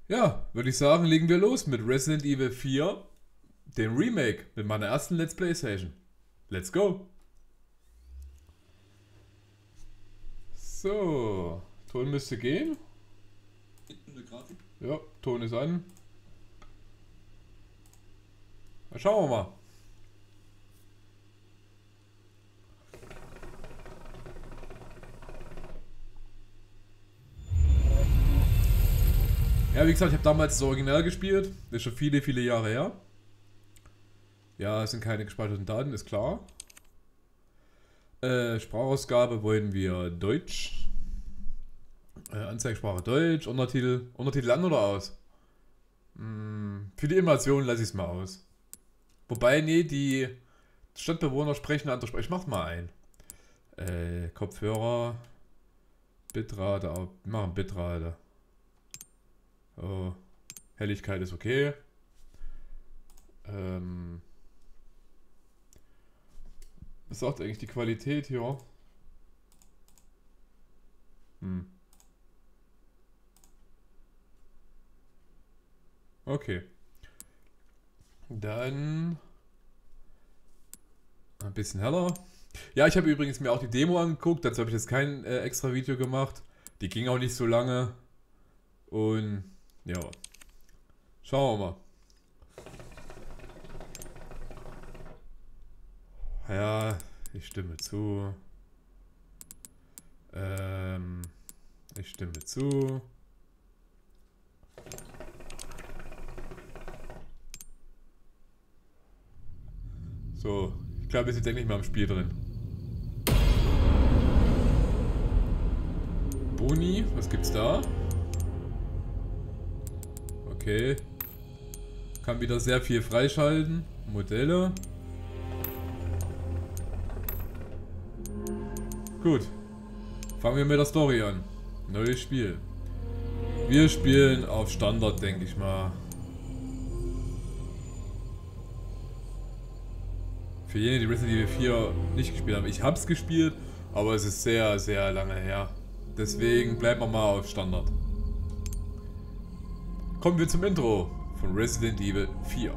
Ja, würde ich sagen, legen wir los mit Resident Evil 4, dem Remake, mit meiner ersten Let's Play Session. Let's go! So, Ton müsste gehen. Hinten eine Grafik. Ja, Ton ist an. Na, schauen wir mal. Ja, wie gesagt, ich habe damals das Original gespielt. Das ist schon viele, viele Jahre her. Ja, es sind keine gespeicherten Daten, ist klar. Sprachausgabe wollen wir Deutsch. Anzeigesprache Deutsch. Untertitel. Untertitel an oder aus? Für die Immersion lasse ich es mal aus. Wobei, nee, die Stadtbewohner sprechen andere Sprache. Ich mach mal ein. Kopfhörer. Bitrate. Wir machen Bitrate. Oh. Helligkeit ist okay. Was sagt eigentlich die Qualität hier? Okay. Dann ein bisschen heller. Ja, ich habe übrigens mir auch die Demo angeguckt. Dazu habe ich jetzt kein extra Video gemacht. Die ging auch nicht so lange. Und ja. Schauen wir mal. Ja, ich stimme zu. Ich stimme zu. So, ich glaube, wir sind endlich mal im Spiel drin. Boni, was gibt's da? Okay. Kann wieder sehr viel freischalten. Modelle. Gut. Fangen wir mit der Story an. Neues Spiel. Wir spielen auf Standard, denke ich mal. Für jene, die Resident Evil 4 nicht gespielt haben. Ich habe es gespielt, aber es ist sehr, sehr lange her. Deswegen bleiben wir mal auf Standard. Kommen wir zum Intro von Resident Evil 4.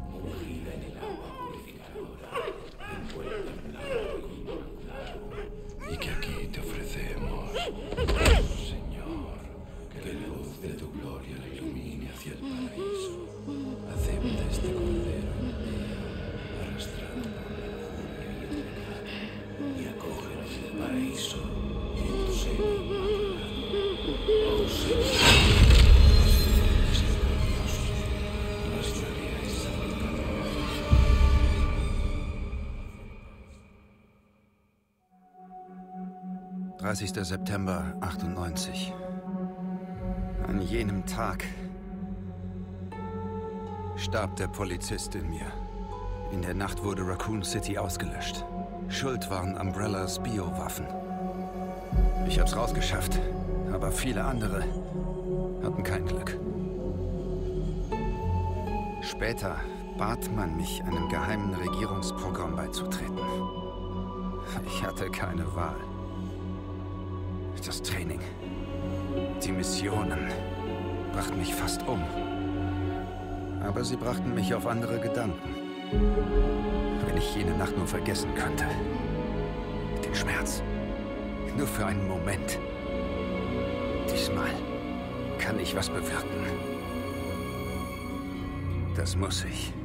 Y que aquí te ofrecemos, Señor, que la luz de tu gloria la ilumine hacia el paraíso. Acepta este cordero en ti, arrastrado por la lujuria y el pecado, y acógenos en el paraíso y en tu seno inmaculado. Oh Señor, nuestra vida es salvadora. 30. September 98. An jenem Tag starb der Polizist in mir. In der Nacht wurde Raccoon City ausgelöscht. Schuld waren Umbrellas Biowaffen. Ich hab's rausgeschafft, aber viele andere hatten kein Glück. Später bat man mich, einem geheimen Regierungsprogramm beizutreten. Ich hatte keine Wahl. Das Training, die Missionen brachten mich fast um. Aber sie brachten mich auf andere Gedanken. Wenn ich jene Nacht nur vergessen könnte. Den Schmerz. Nur für einen Moment. Diesmal kann ich was bewirken. Das muss ich.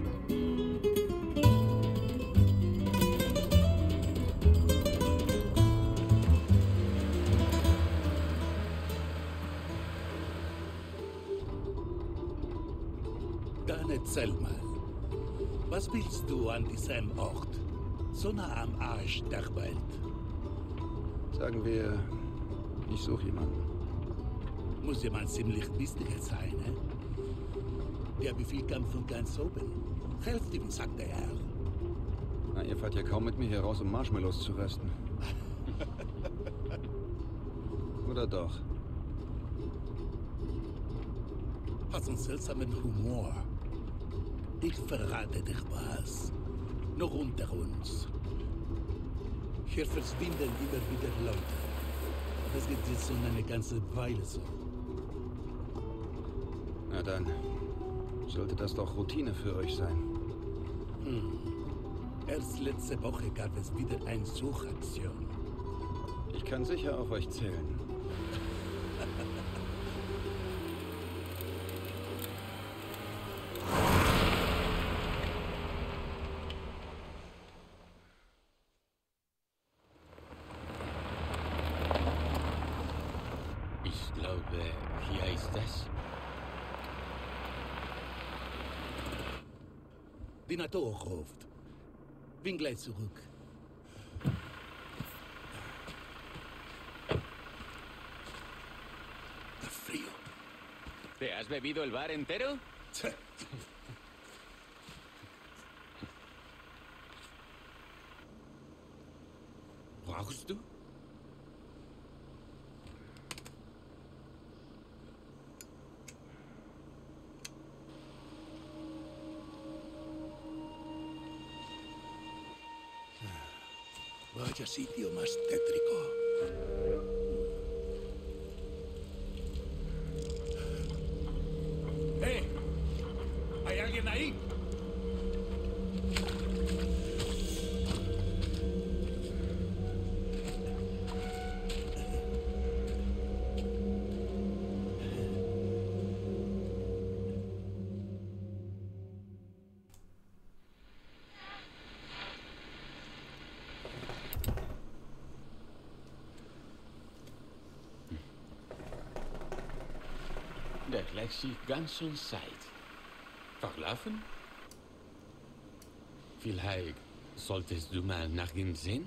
Dann erzähl mal, was willst du an diesem Ort? So nah am Arsch der Welt. Sagen wir, ich suche jemanden. Muss jemand ziemlich wichtiger sein, ne? Der Befehl kam von ganz oben. Helft ihm, sagte er. Na, ihr fahrt ja kaum mit mir hier raus, um Marshmallows zu rösten. Oder doch? Hast einen seltsamen Humor. Ich verrate dich was. Noch unter uns. Hier verschwinden immer wieder Leute. Das geht jetzt schon eine ganze Weile so. Na dann, sollte das doch Routine für euch sein. Erst letzte Woche gab es wieder eine Suchaktion. Ich kann sicher auf euch zählen. Ich glaube, hier ist es. Die Natur ruft. Bin gleich zurück. Frío. ¿Te has bebido el bar entero? ¿Rauchst du? Vaya sitio más tétrico. ¿Hay alguien ahí? Der gleicht sich ganz schön Zeit. Verlaufen? Vielleicht solltest du mal nach ihm sehen?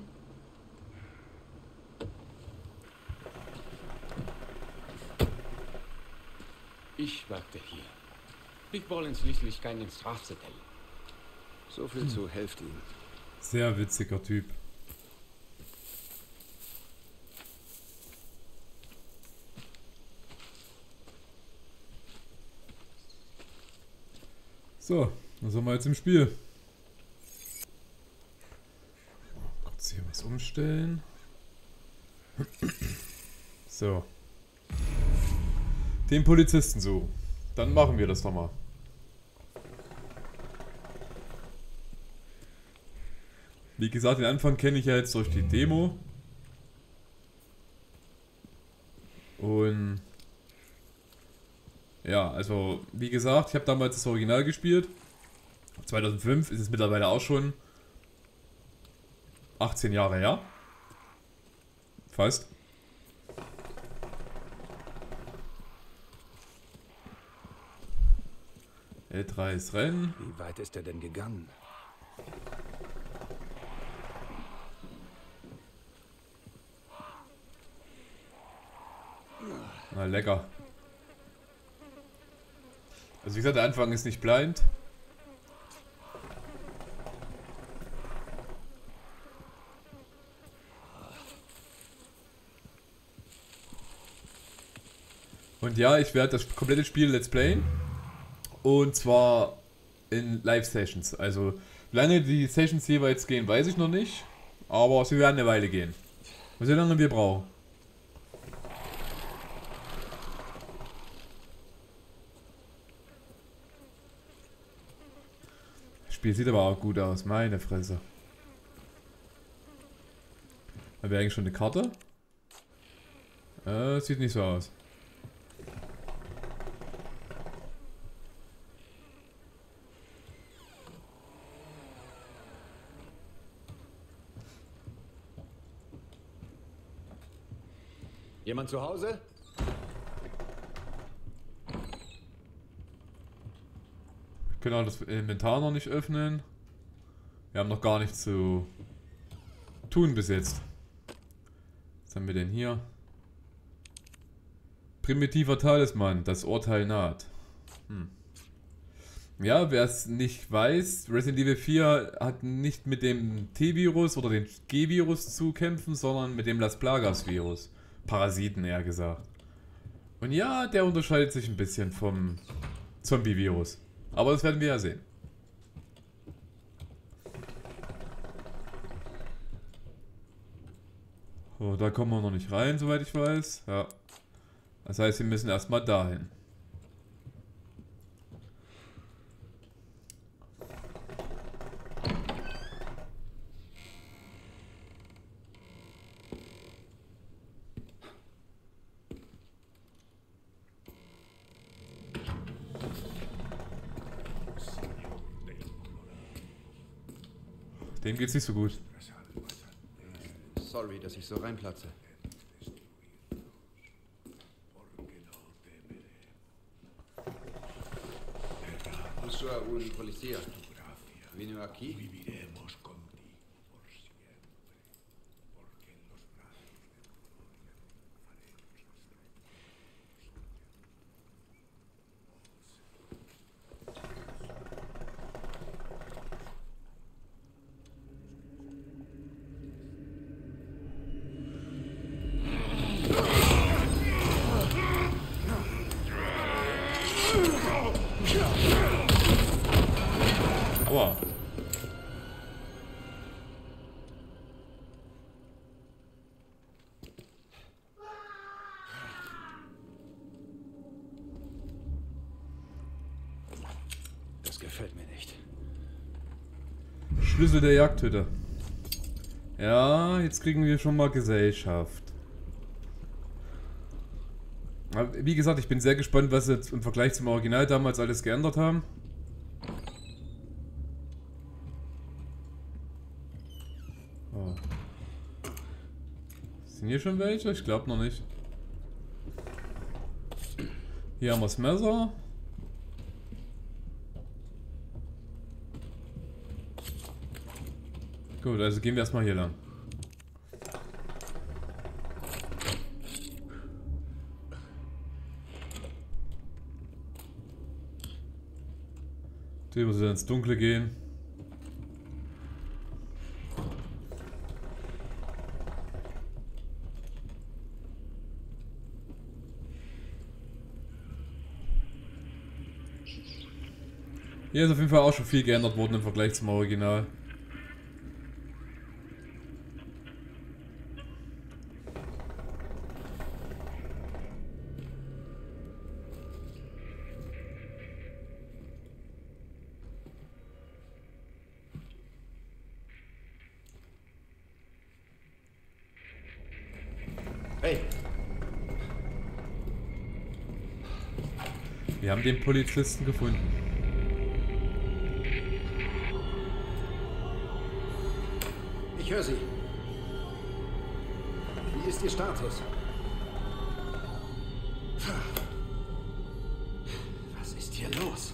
Ich warte hier. Wir wollen schließlich keinen Strafzettel. So viel zu helft ihm. Sehr witziger Typ. So, dann sind wir jetzt im Spiel. Kurz hier was umstellen. So. Den Polizisten suchen. Dann machen wir das doch mal. Wie gesagt, den Anfang kenne ich ja jetzt durch die Demo. Und ja, also wie gesagt, ich habe damals das Original gespielt. 2005 ist es mittlerweile auch schon 18 Jahre her. Fast. L3 ist Rennen. Wie weit ist er denn gegangen? Na, lecker. Also wie gesagt, der Anfang ist nicht blind. Und ja, ich werde das komplette Spiel Let's Playen. Und zwar in Live-Sessions. Also, wie lange die Sessions jeweils gehen, weiß ich noch nicht. Aber sie werden eine Weile gehen. Und wie lange wir brauchen. Das Spiel sieht aber auch gut aus. Meine Fresse. Haben wir eigentlich schon eine Karte? Sieht nicht so aus. Jemand zu Hause? Wir können auch das Inventar noch nicht öffnen. Wir haben noch gar nichts zu tun bis jetzt. Was haben wir denn hier? Primitiver Talisman, das Urteil naht. Ja, wer es nicht weiß, Resident Evil 4 hat nicht mit dem T-Virus oder dem G-Virus zu kämpfen, sondern mit dem Las Plagas-Virus. Parasiten eher gesagt. Und ja, der unterscheidet sich ein bisschen vom Zombie-Virus. Aber das werden wir ja sehen. So, da kommen wir noch nicht rein, soweit ich weiß. Ja. Das heißt, wir müssen erstmal dahin. Dem geht's nicht so gut. Sorry, dass ich so reinplatze. Bonsoir, un policía. Vino aquí. Aua. Das gefällt mir nicht. Schlüssel der Jagdhütte. Ja, jetzt kriegen wir schon mal Gesellschaft. Aber wie gesagt, ich bin sehr gespannt, was sie jetzt im Vergleich zum Original damals alles geändert haben. Oh. Sind hier schon welche? Ich glaube noch nicht. Hier haben wir das Messer. Gut, also gehen wir erstmal hier lang. Hier muss ins Dunkle gehen. Hier ist auf jeden Fall auch schon viel geändert worden im Vergleich zum Original. Hey! Wir haben den Polizisten gefunden. Ich höre Sie. Wie ist Ihr Status? Was ist hier los?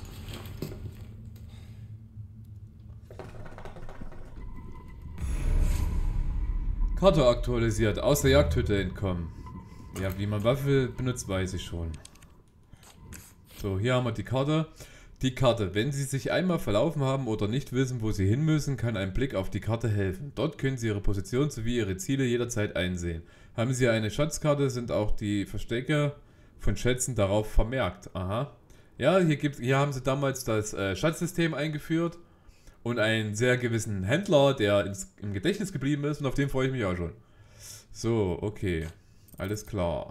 Karte aktualisiert, aus der Jagdhütte entkommen. Ja, wie man Waffe benutzt, weiß ich schon. So, hier haben wir die Karte. Die Karte. Wenn Sie sich einmal verlaufen haben oder nicht wissen, wo Sie hin müssen, kann ein Blick auf die Karte helfen. Dort können Sie Ihre Position sowie Ihre Ziele jederzeit einsehen. Haben Sie eine Schatzkarte, sind auch die Verstecke von Schätzen darauf vermerkt. Aha. Ja, hier haben Sie damals das Schatzsystem eingeführt und einen sehr gewissen Händler, der im Gedächtnis geblieben ist, und auf den freue ich mich auch schon. So, okay. Alles klar.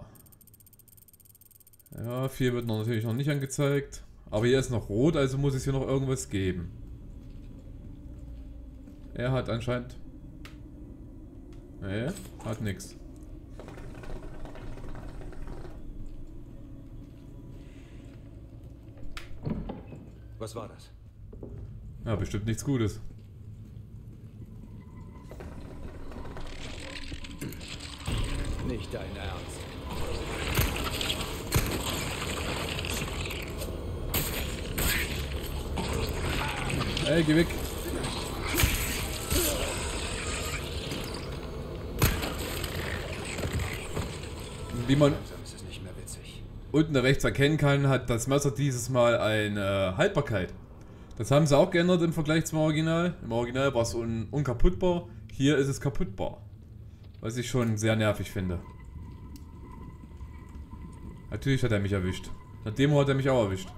Ja, 4 wird natürlich noch nicht angezeigt. Aber hier ist noch rot, also muss es hier noch irgendwas geben. Er hat anscheinend... Nee, hat nichts. Was war das? Ja, bestimmt nichts Gutes. Nicht dein Ernst. Ey, geh weg. Wie man unten rechts erkennen kann, hat das Messer dieses Mal eine Haltbarkeit. Das haben sie auch geändert im Vergleich zum Original. Im Original war es unkaputtbar. Hier ist es kaputtbar. Was ich schon sehr nervig finde. Natürlich hat er mich erwischt. Nach Demo hat er mich auch erwischt.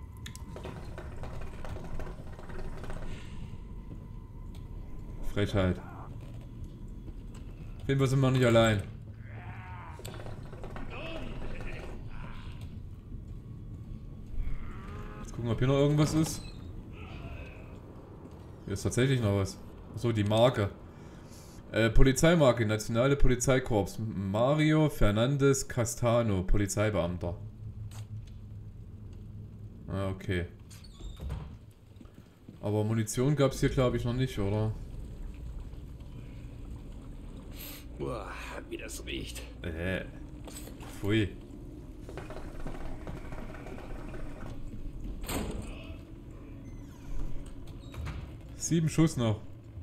Frechheit. Auf jeden Fall sind wir nicht allein. Jetzt gucken, ob hier noch irgendwas ist. Hier ist tatsächlich noch was. Achso, die Marke. Polizeimarke, Nationale Polizeikorps. Mario Fernandes Castano, Polizeibeamter. Ah, okay. Aber Munition gab es hier, glaube ich, noch nicht, oder? Boah, wie das riecht. Pfui. Sieben Schuss noch.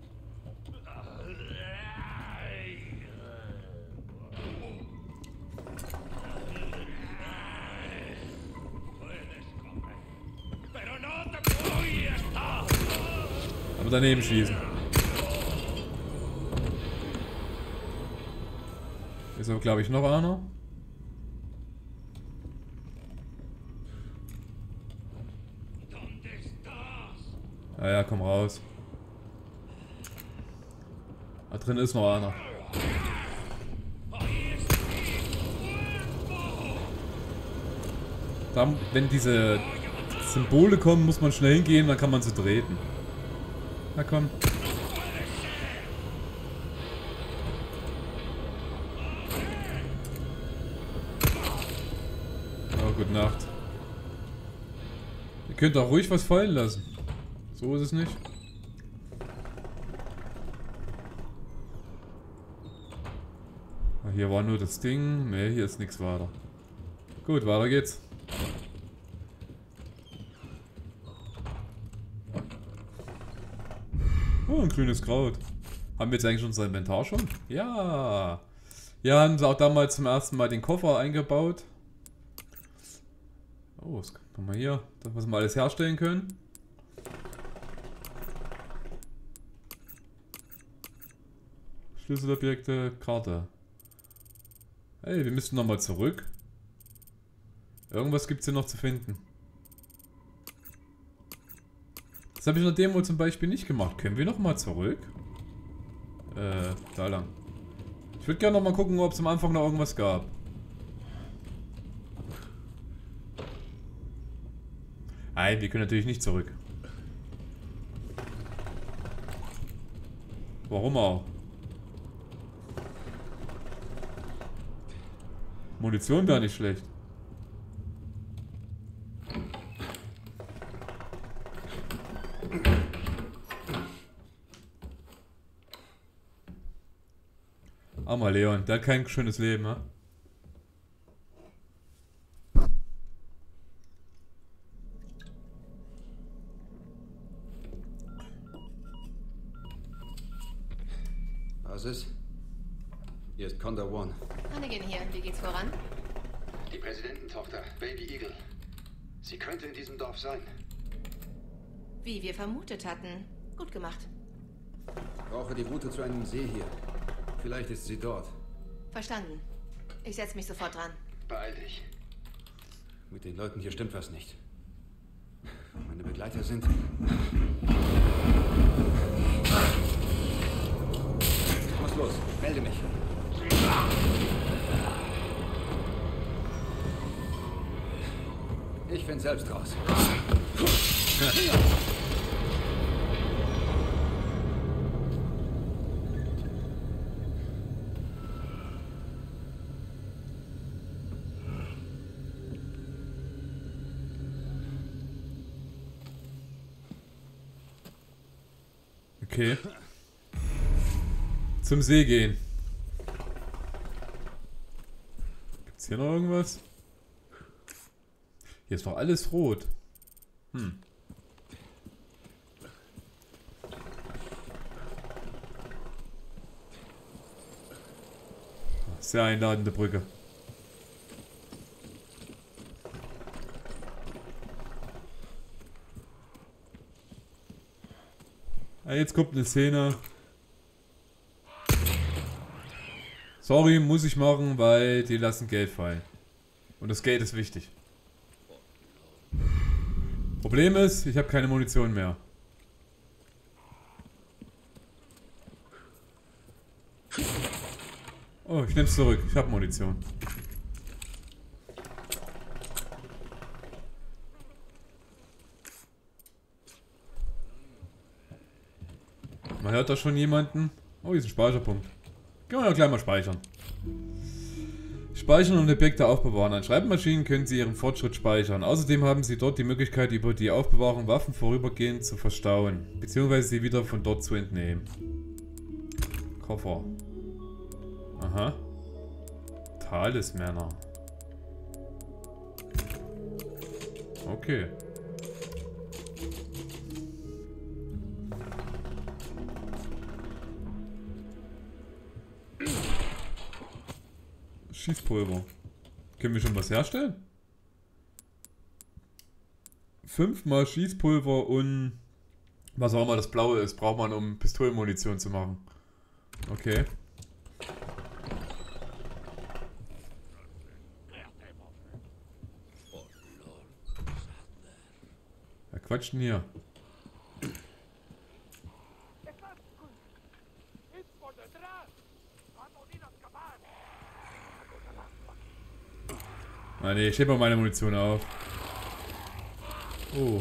Aber daneben schießen. Ist aber, glaube ich, noch einer. Ja, ja, komm raus. Da drin ist noch einer. Dann, wenn diese Symbole kommen, muss man schnell hingehen, dann kann man sie treten. Na komm. Oh, gute Nacht. Ihr könnt auch ruhig was fallen lassen. So ist es nicht. Hier war nur das Ding. Ne, hier ist nichts weiter. Gut, weiter geht's. Oh, ein grünes Kraut. Haben wir jetzt eigentlich unser Inventar schon? Ja. Ja, haben sie auch damals zum ersten Mal den Koffer eingebaut. Oh, was kann man hier? Das, was wir alles herstellen können. Schlüsselobjekte, Karte. Hey, wir müssen nochmal zurück. Irgendwas gibt es hier noch zu finden. Das habe ich in der Demo zum Beispiel nicht gemacht. Können wir nochmal zurück? Da lang. Ich würde gerne nochmal gucken, ob es am Anfang noch irgendwas gab. Nein, wir können natürlich nicht zurück. Warum auch? Munition wäre nicht schlecht. Armer Leon, der hat kein schönes Leben, ne? Was ist? Hier ist Condor One. Hannigan hier, wie geht's voran? Die Präsidententochter, Baby Eagle. Sie könnte in diesem Dorf sein. Wie wir vermutet hatten. Gut gemacht. Brauche die Route zu einem See hier. Vielleicht ist sie dort. Verstanden. Ich setze mich sofort dran. Beeil dich. Mit den Leuten hier stimmt was nicht. Meine Begleiter sind... Was los? Melde mich. Ich find selbst raus. Okay. Zum See gehen. Gibt's hier noch irgendwas? Hier ist doch alles rot. Hm. Sehr einladende Brücke. Ah, jetzt kommt eine Szene. Sorry, muss ich machen, weil die lassen Geld fallen. Und das Geld ist wichtig. Problem ist, ich habe keine Munition mehr. Oh, ich nehme es zurück. Ich habe Munition. Man hört da schon jemanden. Oh, hier ist ein Speicherpunkt. Können wir ja gleich mal speichern. Speichern und Objekte aufbewahren. An Schreibmaschinen können Sie Ihren Fortschritt speichern. Außerdem haben Sie dort die Möglichkeit, über die Aufbewahrung Waffen vorübergehend zu verstauen, beziehungsweise sie wieder von dort zu entnehmen. Koffer. Aha. Talismänner. Okay. Schießpulver. Können wir schon was herstellen? 5 mal Schießpulver und was auch immer das Blaue ist, braucht man, um Pistolenmunition zu machen. Okay. Wer quatscht denn hier? Ah ne, ich heb mal meine Munition auf. Oh.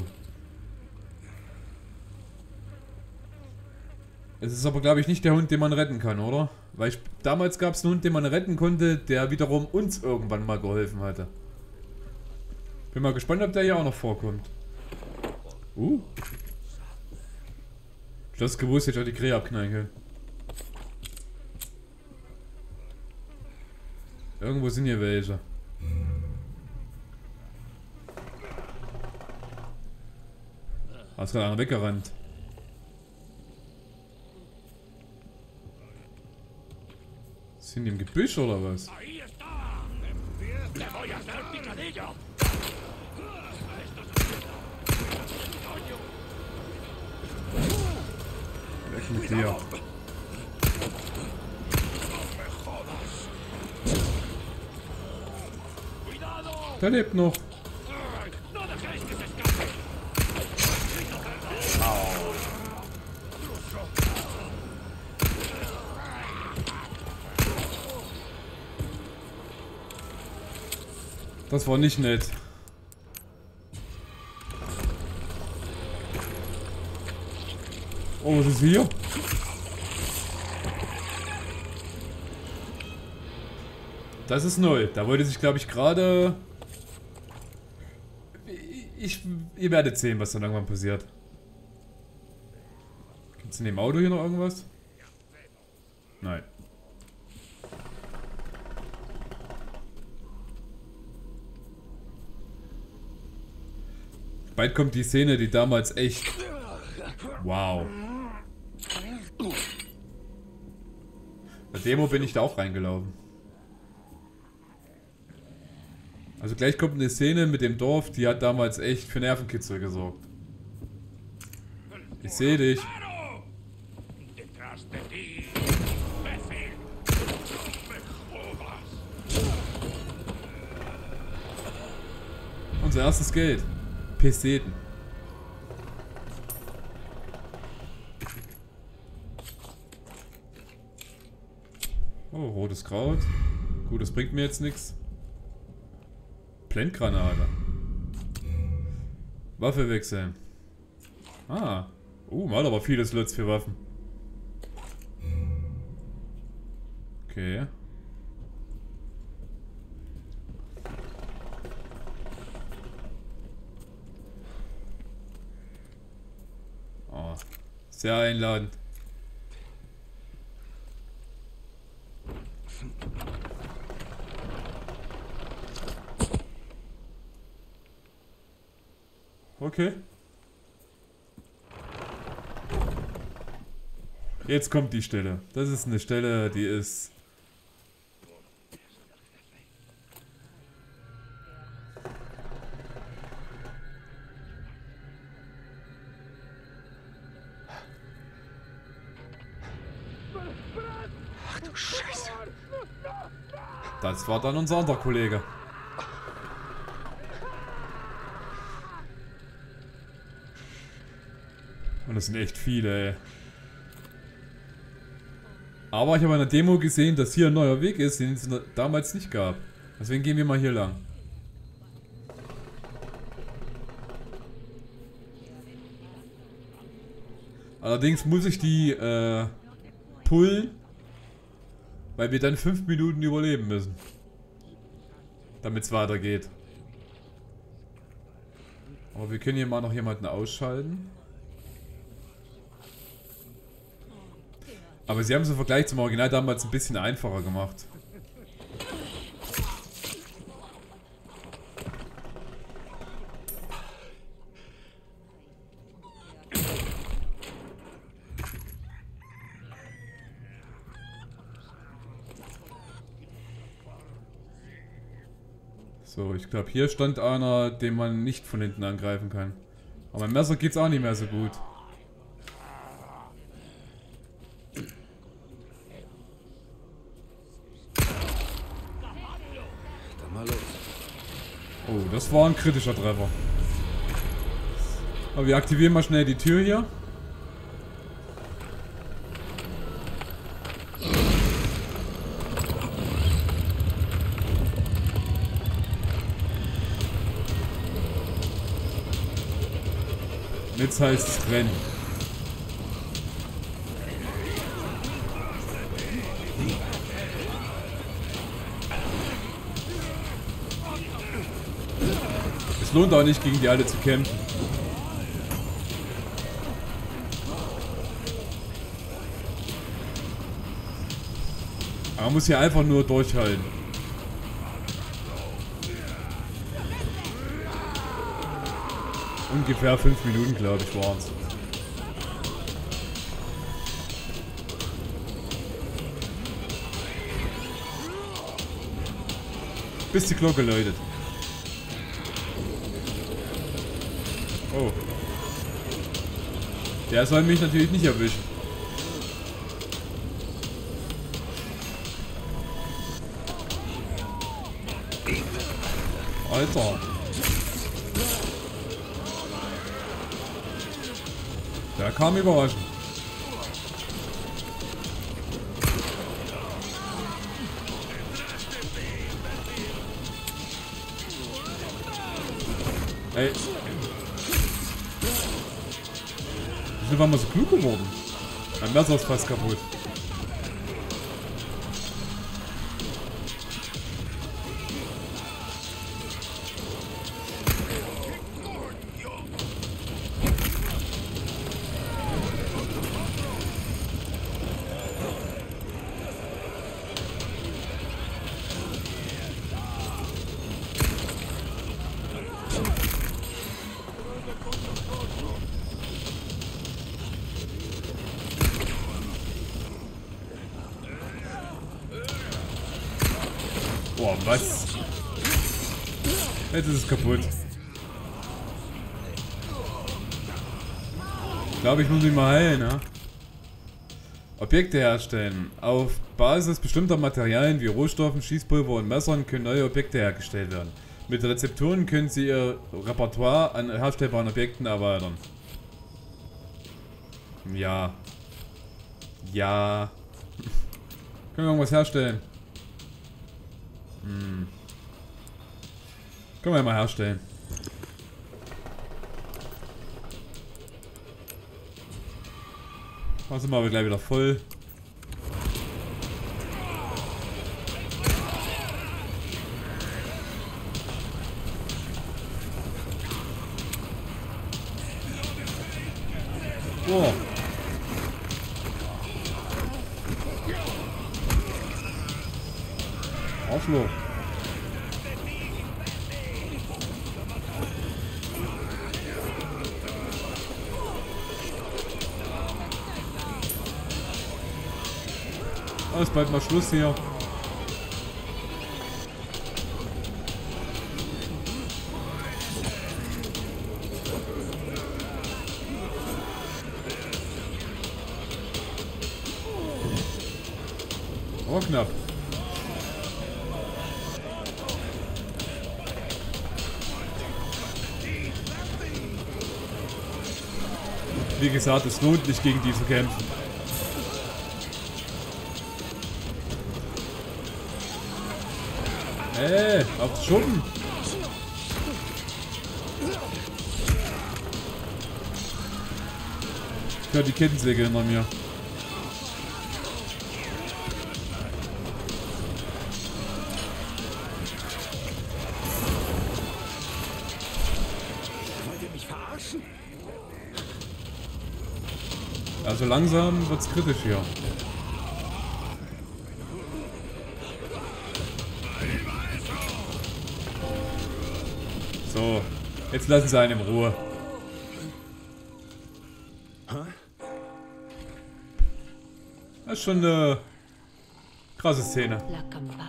Es ist aber, glaube ich, nicht der Hund, den man retten kann, oder? Weil damals gab es einen Hund, den man retten konnte, der wiederum uns irgendwann mal geholfen hatte. Bin mal gespannt, ob der hier auch noch vorkommt. Ich hab's gewusst, hätte ich auch die Krähe abknallen können. Irgendwo sind hier welche. Hast gerade einer weggerannt. Sind die im Gebüsch oder was? Weg mit dir. Der lebt noch. Das war nicht nett. Oh, was ist hier? Das ist neu. Da wollte sich, glaube ich, gerade... Ihr werdet sehen, was dann irgendwann passiert. Gibt es in dem Auto hier noch irgendwas? Nein. Bald kommt die Szene, die damals echt... Wow. Bei Demo bin ich da auch reingelaufen. Also gleich kommt eine Szene mit dem Dorf, die hat damals echt für Nervenkitzel gesorgt. Ich sehe dich. Unser erstes Geld. Peseten. Oh, rotes Kraut. Gut, das bringt mir jetzt nichts. Blendgranate. Waffe wechseln. Ah. Man hat aber viele Slots für Waffen. Okay. Oh. Sehr einladend. Okay. Jetzt kommt die Stelle. Das ist eine Stelle, die ist... Ach du Scheiße. Das war dann unser anderer Kollege. Und das sind echt viele, ey. Aber ich habe in der Demo gesehen, dass hier ein neuer Weg ist, den es damals nicht gab. Deswegen gehen wir mal hier lang. Allerdings muss ich die pullen, weil wir dann 5 Minuten überleben müssen. Damit es weitergeht. Aber wir können hier mal noch jemanden ausschalten. Aber sie haben es im Vergleich zum Original damals ein bisschen einfacher gemacht. So, ich glaube, hier stand einer, den man nicht von hinten angreifen kann. Aber mit Messer geht's auch nicht mehr so gut. Dann mal los. Oh, das war ein kritischer Treffer. Aber wir aktivieren mal schnell die Tür hier. Jetzt heißt es rennen. Es lohnt auch nicht, gegen die alle zu kämpfen. Aber man muss hier einfach nur durchhalten. Ungefähr 5 Minuten, glaube ich, waren es. Bis die Glocke läutet. Oh. Der soll mich natürlich nicht erwischen. Alter. Der kam überraschend. Ey. Wieso war man so klug geworden? Mein Messer ist fast kaputt. Boah, was? Jetzt ist es kaputt. Ich glaube, ich muss mich mal heilen, ne? Objekte herstellen. Auf Basis bestimmter Materialien wie Rohstoffen, Schießpulver und Messern können neue Objekte hergestellt werden. Mit Rezepturen können Sie Ihr Repertoire an herstellbaren Objekten erweitern. Ja. Ja. Können wir irgendwas herstellen? Hm. Können wir mal herstellen. Also sind wir aber gleich wieder voll. Oh. Arschloch. Oh, ist bald mal Schluss hier. Oh, knapp. Wie gesagt, es lohnt nicht, gegen die zu kämpfen. Auf Schuppen! Ich höre die Kettensäge hinter mir. Wollt ihr mich verarschen? Also langsam wird's kritisch hier. So, jetzt lassen sie einen in Ruhe. Das ist schon eine krasse Szene. La campana.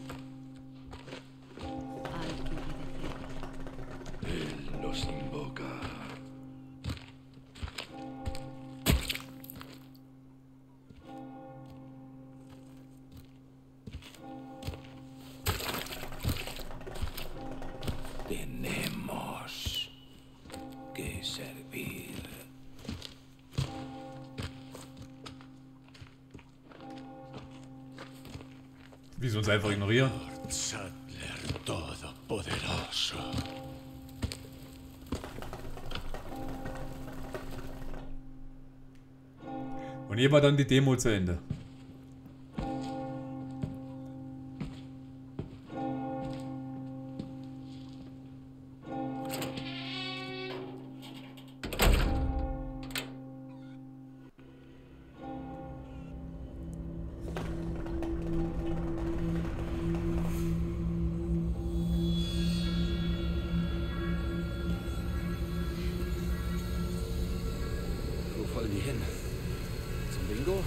Los invoca. Tenemos que servir. Wie sie uns einfach ignorieren. Sattler Todopoderoso. Und hier war dann die Demo zu Ende. Wo wollen die hin? Zum Bingo?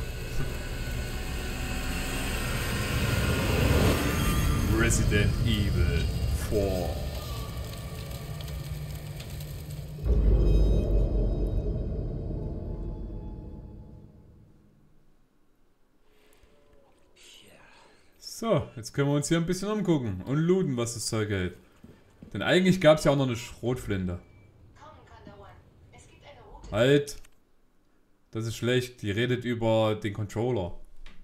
Resident Evil 4. So, jetzt können wir uns hier ein bisschen umgucken und looten, was das Zeug hält. Denn eigentlich gab es ja auch noch eine Schrotflinte. Halt! Das ist schlecht, die redet über den Controller.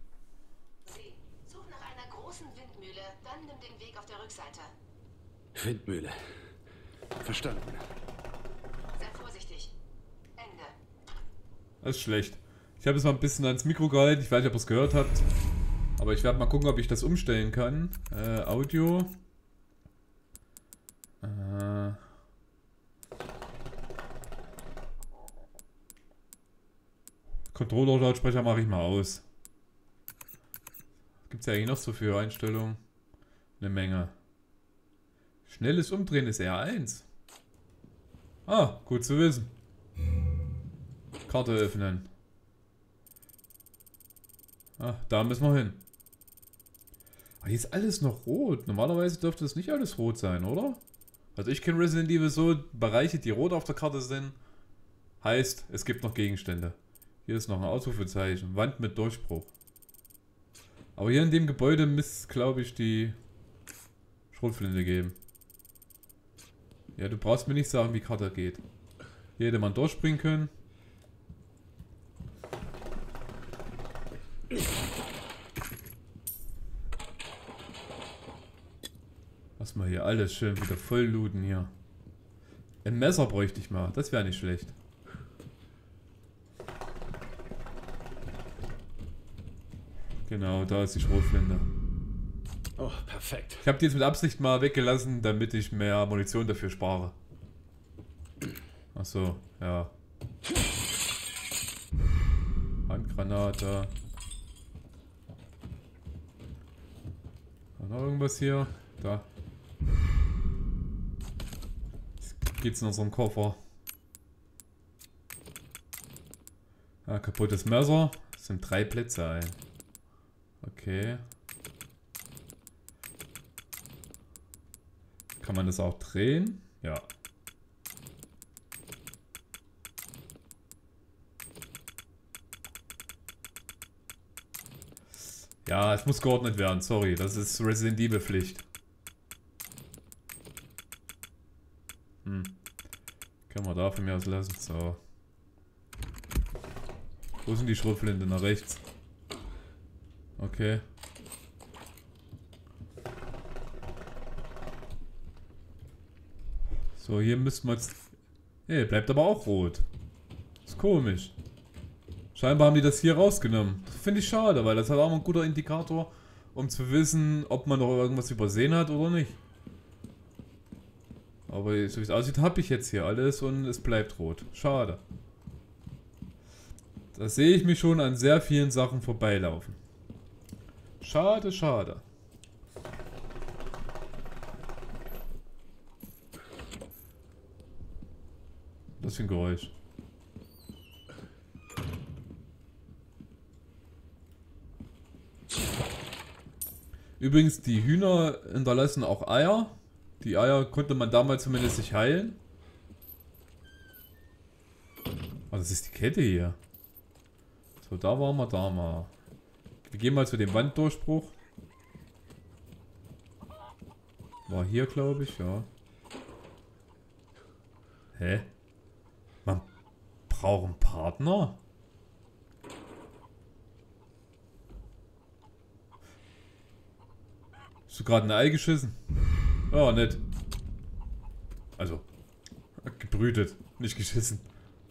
Such nach einer großen Windmühle, dann nimm den Weg auf der Rückseite. Windmühle. Verstanden. Sei vorsichtig. Ende. Das ist schlecht. Ich habe es mal ein bisschen ans Mikro gehalten, ich weiß nicht, ob ihr es gehört habt. Aber ich werde mal gucken, ob ich das umstellen kann. Audio. Controller-Lautsprecher mache ich mal aus. Gibt es ja eigentlich noch so für Einstellungen? Eine Menge. Schnelles Umdrehen ist R1. Ah, gut zu wissen. Karte öffnen. Ah, da müssen wir hin. Ah, hier ist alles noch rot. Normalerweise dürfte das nicht alles rot sein, oder? Also ich kenne Resident Evil so, Bereiche, die rot auf der Karte sind, heißt, es gibt noch Gegenstände. Hier ist noch ein Ausrufezeichen. Wand mit Durchbruch. Aber hier in dem Gebäude müsste es, glaube ich, die Schrotflinte geben. Ja, du brauchst mir nicht sagen, wie Karte geht. Hier hätte man durchspringen können. Lass mal hier alles schön wieder voll looten hier. Ein Messer bräuchte ich mal. Das wäre nicht schlecht. Genau, da ist die Schrotflinte. Oh, perfekt. Ich habe die jetzt mit Absicht mal weggelassen, damit ich mehr Munition dafür spare. Ach so, ja. Handgranate. Noch irgendwas hier? Da. Jetzt geht's in unseren Koffer. Ah, kaputtes Messer. Das sind 3 Plätze ein. Okay. Kann man das auch drehen? Ja. Ja, es muss geordnet werden, sorry, das ist Resident Evil Pflicht. Können wir da von mir aus lassen, so. Wo sind die Schrotflinte? Nach rechts. Okay. So, hier müssten wir jetzt... Hey, bleibt aber auch rot. Ist komisch. Scheinbar haben die das hier rausgenommen. Das finde ich schade, weil das hat auch ein guter Indikator, um zu wissen, ob man noch irgendwas übersehen hat oder nicht. Aber so wie es aussieht, habe ich jetzt hier alles und es bleibt rot. Schade. Da sehe ich mich schon an sehr vielen Sachen vorbeilaufen. Schade, schade. Das für ein Geräusch. Übrigens, die Hühner hinterlassen auch Eier. Die Eier konnte man damals zumindest nicht heilen. Oh, das ist die Kette hier. So, da waren wir, da mal. Wir gehen mal zu dem Wanddurchbruch. War hier, glaube ich, ja. Hä? Man braucht einen Partner? Hast du gerade ein Ei geschissen? Oh, nett. Also, gebrütet, nicht geschissen.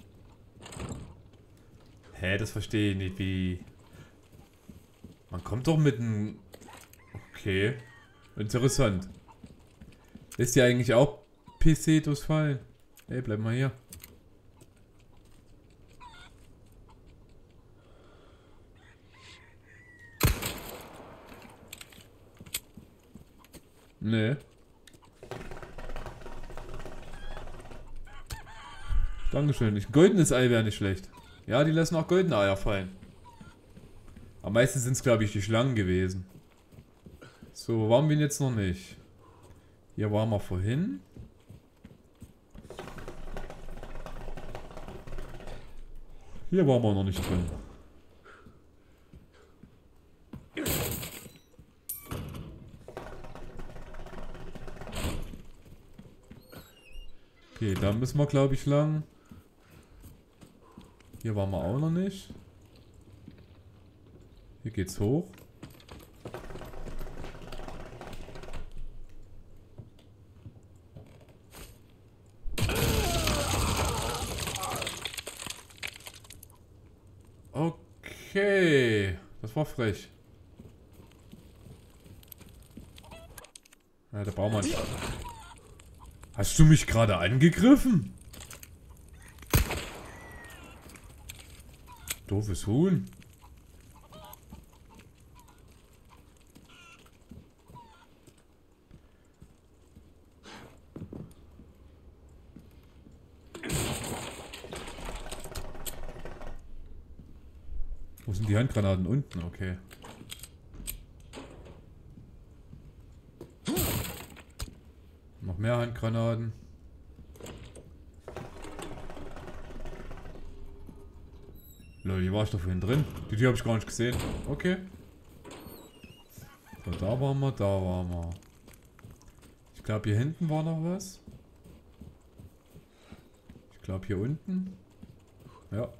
Hä, das verstehe ich nicht, wie... Man kommt doch mit einem... Okay. Interessant. Lässt ja eigentlich auch PC durchfallen? Ey, bleib mal hier. Nee. Dankeschön. Ein goldenes Ei wäre nicht schlecht. Ja, die lassen auch goldene Eier fallen. Am meisten sind es, glaube ich, die Schlangen gewesen. So, waren wir jetzt noch nicht. Hier waren wir vorhin. Hier waren wir noch nicht drin. Okay, da müssen wir, glaube ich, lang. Hier waren wir auch noch nicht. Hier geht's hoch. Okay, das war frech. Ja, der Baumann. Hast du mich gerade angegriffen? Doofes Huhn. Wo sind die Handgranaten? Unten, okay. Noch mehr Handgranaten. Lol, hier war ich doch vorhin drin. Die Tür habe ich gar nicht gesehen. Okay. So, da waren wir, da waren wir. Ich glaube, hier hinten war noch was. Ich glaube, hier unten. Ja.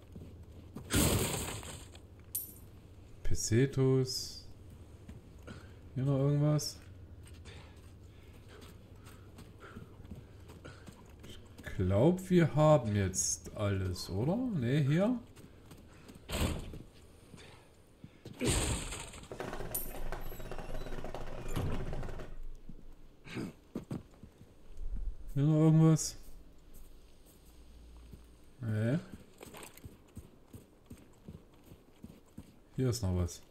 Pesetos. Hier noch irgendwas? Ich glaube, wir haben jetzt alles, oder? Ne, hier? Hier noch irgendwas? Ne. Hier ist noch was.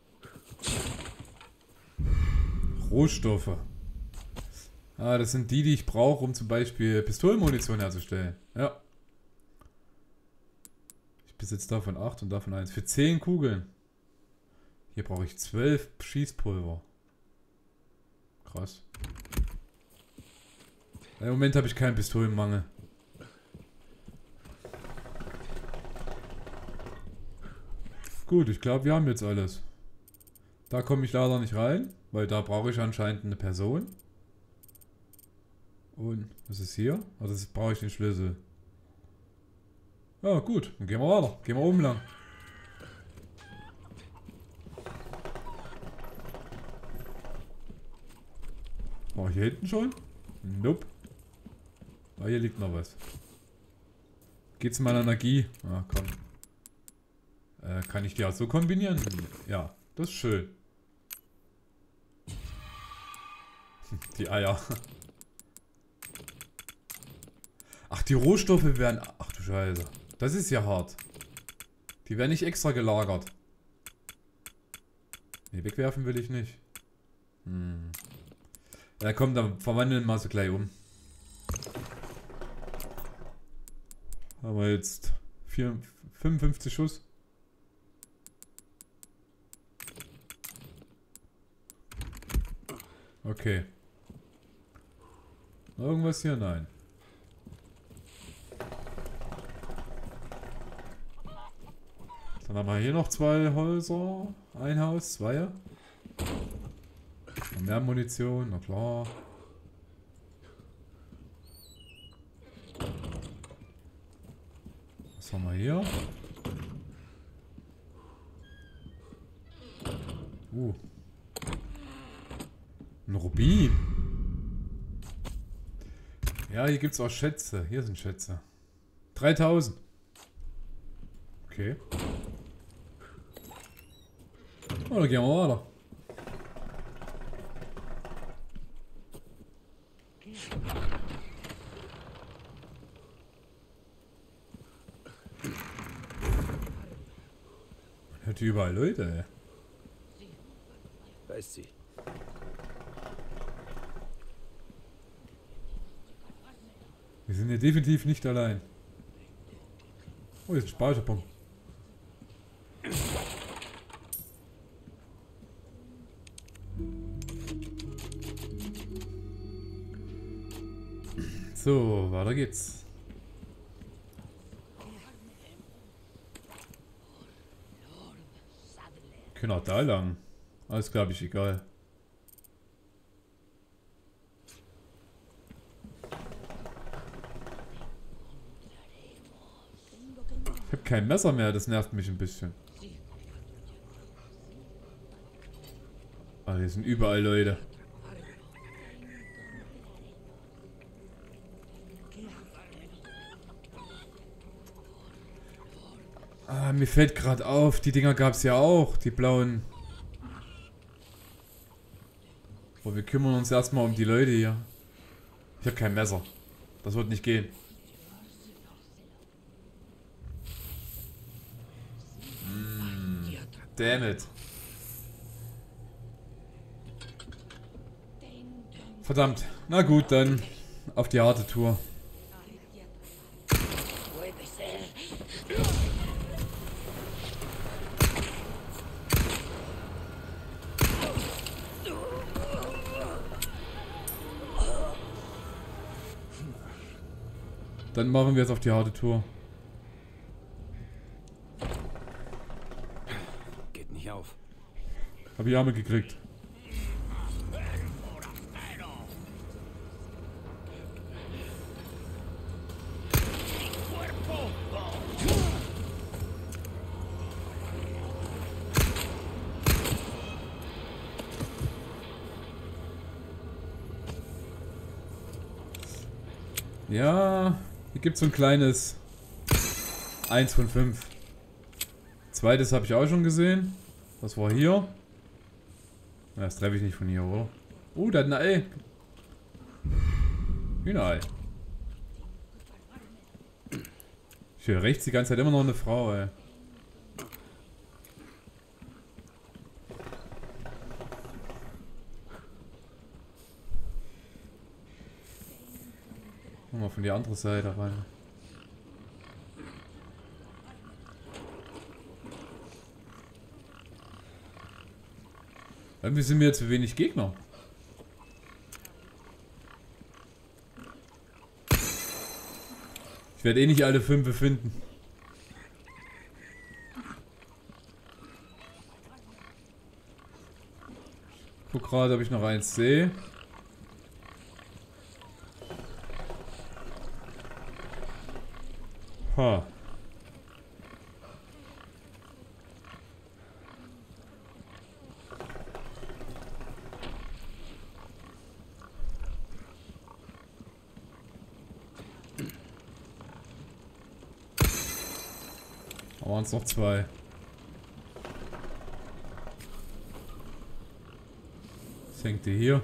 Rohstoffe. Ah, das sind die, die ich brauche, um zum Beispiel Pistolenmunition herzustellen. Ja. Ich besitze davon 8 und davon 1. Für 10 Kugeln. Hier brauche ich 12 Schießpulver. Krass. Im Moment habe ich keinen Pistolenmangel. Gut, ich glaube, wir haben jetzt alles. Da komme ich leider nicht rein, weil da brauche ich anscheinend eine Person. Und was ist hier? Also das brauche ich den Schlüssel. Ja, gut, dann gehen wir weiter. Gehen wir oben lang. War ich hier hinten schon? Nope. Ah, hier liegt noch was. Geht's mal an Energie? Ah, komm. Kann ich die auch so kombinieren? Ja, das ist schön. Die Eier. Ach, die Rohstoffe werden... Ach du Scheiße. Das ist ja hart. Die werden nicht extra gelagert. Nee, wegwerfen will ich nicht. Ja komm, dann verwandeln wir sie gleich um. Haben wir jetzt 55 Schuss. Okay. Irgendwas hier? Nein. Dann haben wir hier noch 2 Häuser. Ein Haus, 2. Mehr Munition, na klar. Was haben wir hier? Ein Rubin. Ja, hier gibt es auch Schätze. Hier sind Schätze. 3000. Okay. Oh, dann gehen wir weiter. Man hört hier überall Leute, ey. Da ist sie. Wir sind hier definitiv nicht allein. Oh, hier ist ein Speicherpunkt. So, weiter geht's. Können auch da lang. Alles glaube ich egal. Ich habe kein Messer mehr, das nervt mich ein bisschen. Ah, hier sind überall Leute. Ah, mir fällt gerade auf, die Dinger gab es ja auch, die blauen. Aber wir kümmern uns erstmal um die Leute hier. Ich habe kein Messer. Das wird nicht gehen. Damn it. Verdammt. Na gut, dann auf die harte Tour. Dann machen wir jetzt auf die harte Tour. Geht nicht auf. Hab die Arme gekriegt. Ja, hier gibt es so ein kleines 1 von 5. Zweites habe ich auch schon gesehen. Das war hier. Ja, das treffe ich nicht von hier, oder? Oh, da hat ein Ei. Hühnerei. Ich höre rechts die ganze Zeit immer noch eine Frau, ey. Mal von der anderen Seite rein. Irgendwie sind mir zu wenig Gegner. Ich werde eh nicht alle 5 finden. Guck gerade, ob ich noch eins sehe. Ha. Da waren es noch 2. Was hängt ihr hier?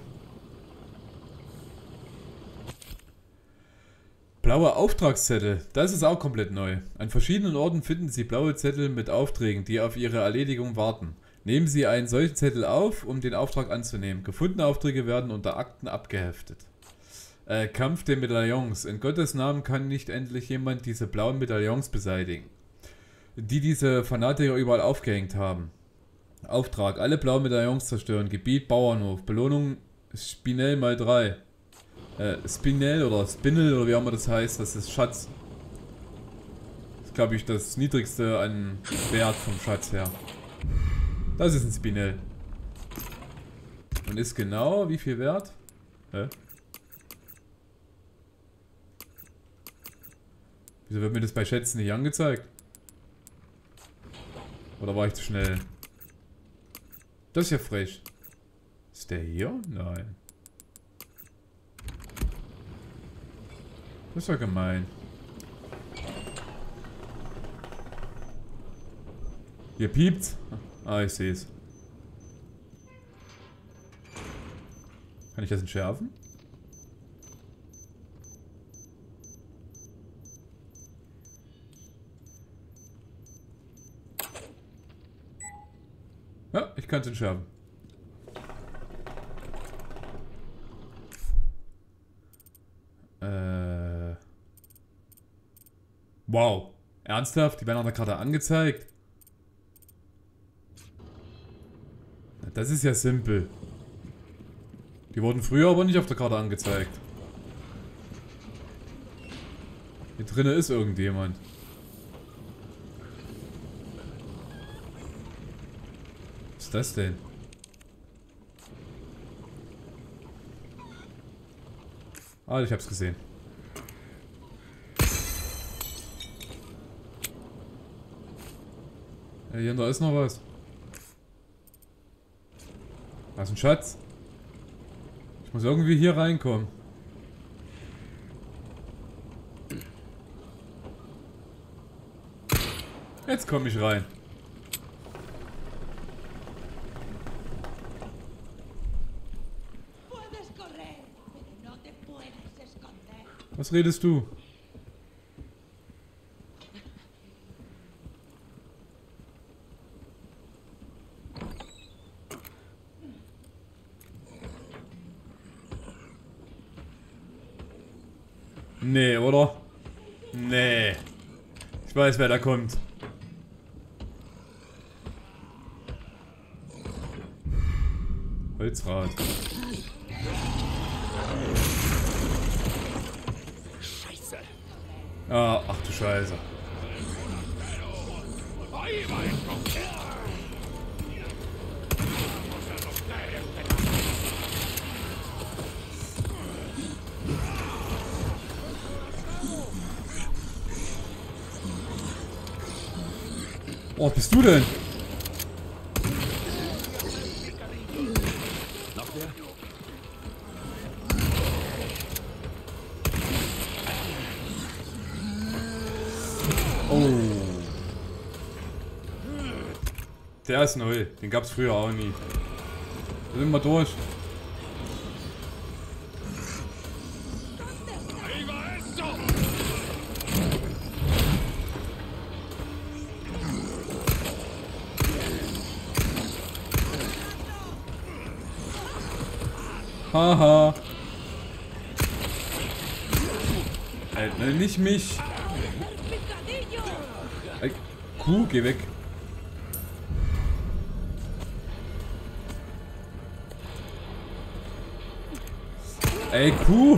Blaue Auftragszettel, das ist auch komplett neu. An verschiedenen Orten finden Sie blaue Zettel mit Aufträgen, die auf Ihre Erledigung warten. Nehmen Sie einen solchen Zettel auf, um den Auftrag anzunehmen. Gefundene Aufträge werden unter Akten abgeheftet. Kampf der Medaillons. In Gottes Namen kann nicht endlich jemand diese blauen Medaillons beseitigen, die diese Fanatiker überall aufgehängt haben. Auftrag: alle blauen Medaillons zerstören. Gebiet: Bauernhof. Belohnung: Spinell mal 3. Spinell oder Spinel oder wie auch immer das heißt, das ist Schatz. Das ist, glaube ich, das niedrigste an Wert vom Schatz her. Das ist ein Spinell. Und ist genau wie viel wert? Hä? Wieso wird mir das bei Schätzen nicht angezeigt? Oder war ich zu schnell? Das ist ja frech. Ist der hier? Nein. Das ist ja gemein. Hier piept's. Ah, ich sehe es. Kann ich das entschärfen? Ja, ich kann es entschärfen. Wow. Ernsthaft? Die werden an der Karte angezeigt? Das ist ja simpel. Die wurden früher aber nicht auf der Karte angezeigt. Hier drinnen ist irgendjemand. Was ist das denn? Ah, ich hab's gesehen. Ja, hier da ist noch was. Da ist ein Schatz. Ich muss irgendwie hier reinkommen. Jetzt komme ich rein. Was redest du? Nee, oder? Nee. Ich weiß, wer da kommt. Holzrad. Scheiße. Ah, ach du Scheiße. Oh, was bist du denn? Noch wer? Oh. Der ist neu. Den gab's früher auch nie. Wir sind mal durch. Haha. Nicht mich. Ey, Kuh, geh weg. Ey, Kuh.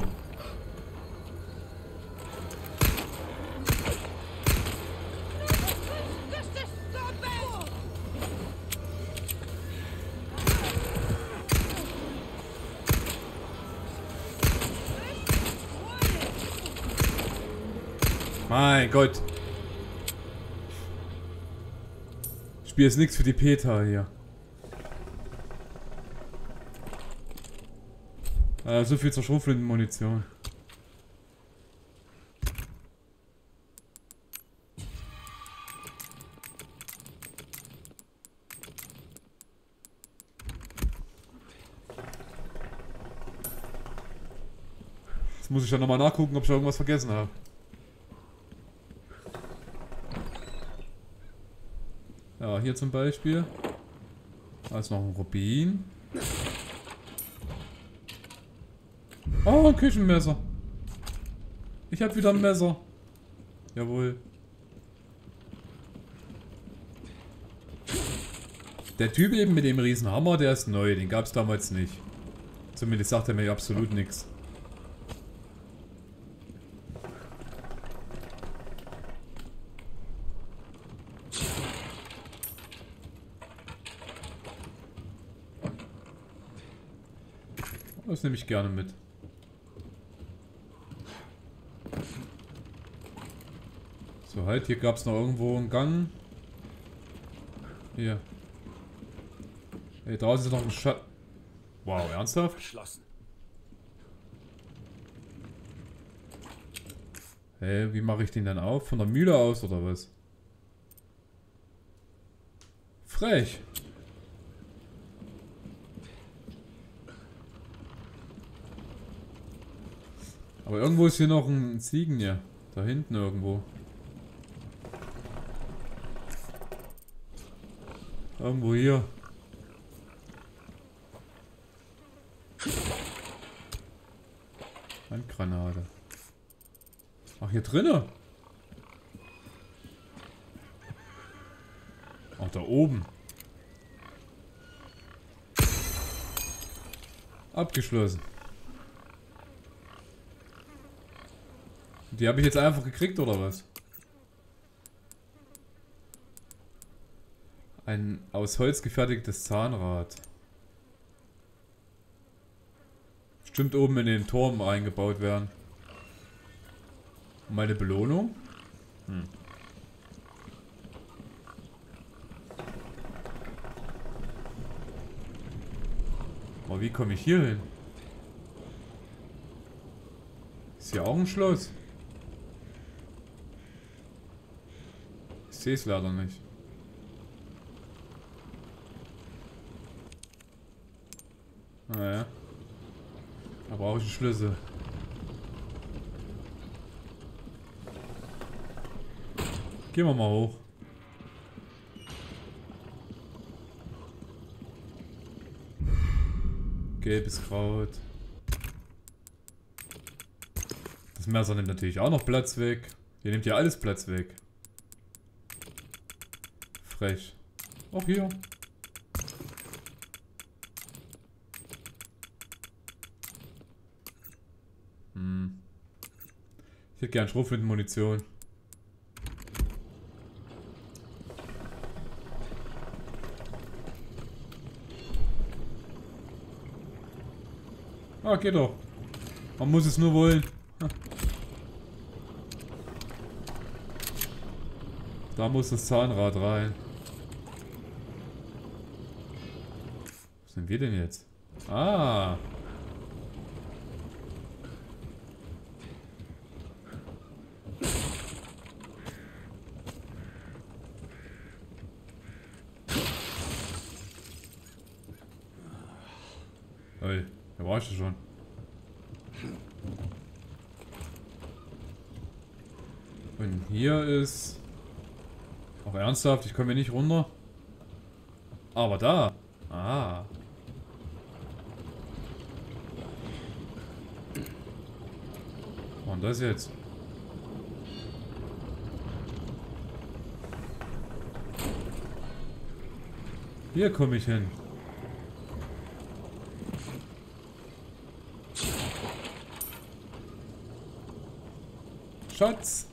Mein Gott. Spiel ist nichts für die Peter hier. So viel zur Schrotflintenmunition. Jetzt muss ich dann nochmal nachgucken, ob ich irgendwas vergessen habe. Ja, hier zum Beispiel. Da ist noch ein Rubin. Oh, ein Küchenmesser. Ich habe wieder ein Messer. Jawohl. Der Typ eben mit dem riesen Hammer, der ist neu. Den gab es damals nicht. Zumindest sagt er mir absolut nichts. Das nehme ich gerne mit. So, halt, hier gab es noch irgendwo einen Gang. Hier. Hey, draußen ist noch ein Schatten. Wow, ernsthaft? Verschlossen. Hey, wie mache ich den dann auf? Von der Mühle aus oder was? Frech. Aber irgendwo ist hier noch ein Ziegen, ja. Da hinten irgendwo. Irgendwo hier. Handgranate. Ach, hier drinne. Ach, da oben. Abgeschlossen. Die habe ich jetzt einfach gekriegt, oder was? Ein aus Holz gefertigtes Zahnrad. Bestimmt oben in den Turm eingebaut werden. Und meine Belohnung? Aber wie komme ich hier hin? Ist hier auch ein Schloss? Ich sehe es leider nicht. Naja. Da brauche ich einen Schlüssel. Gehen wir mal hoch. Gelbes Kraut. Das Messer nimmt natürlich auch noch Platz weg. Hier nimmt ja alles Platz weg. Frech. Auch hier. Ich hätte gern Schrotflintenmunition. Ah, geht doch. Man muss es nur wollen. Da muss das Zahnrad rein. Was sind wir denn jetzt? Ah. Ey, da war ich schon. Und hier ist... Auch ernsthaft, ich komme hier nicht runter. Aber da. Ah. Was war denn das jetzt? Hier komme ich hin. Schatz.